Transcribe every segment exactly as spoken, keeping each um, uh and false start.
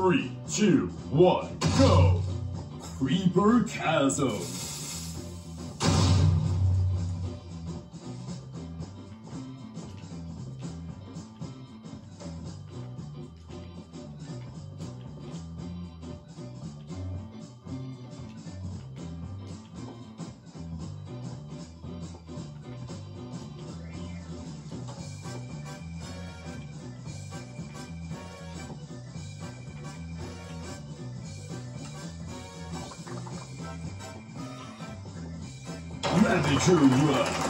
Three, two, one, go! Creeper Chasm. Ravager Run.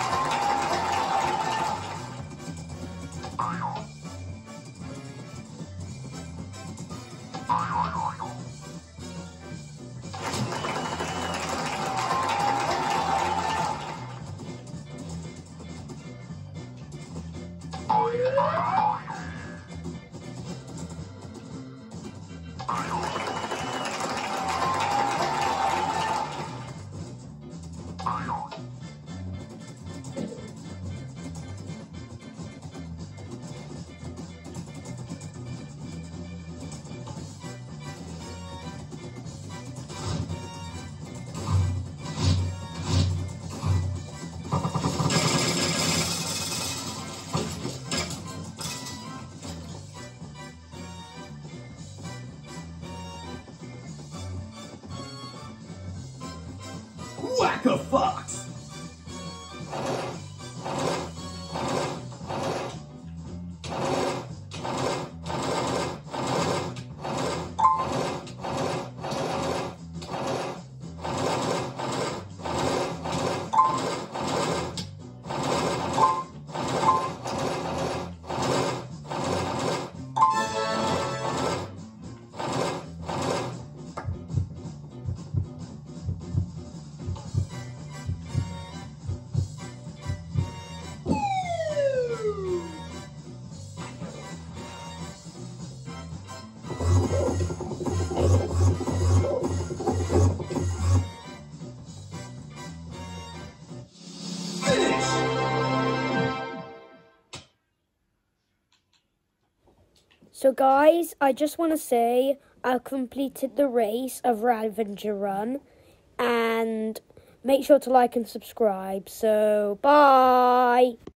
Whack-a-Fox! So guys, I just want to say I completed the race of Ravager Run, and make sure to like and subscribe. So bye!